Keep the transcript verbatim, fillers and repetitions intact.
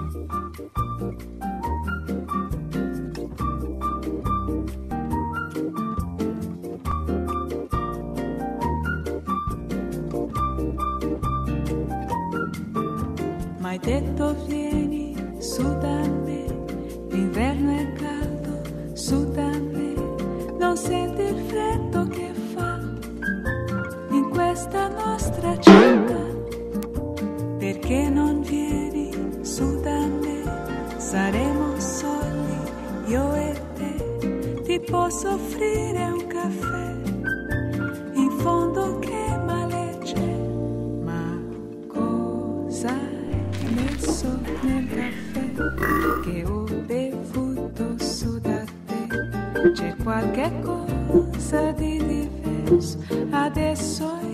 M'hai detto vieni su da me, l'inverno è caldo, su da me, non senti il freddo che fa in questa nostra città, perché non vieni su da me, saremo soli, io e te, ti posso offrire un caffè, in fondo che male c'è, ma cosa hai messo nel caffè che ho bevuto su da te? C'è qualche cosa di diverso, adesso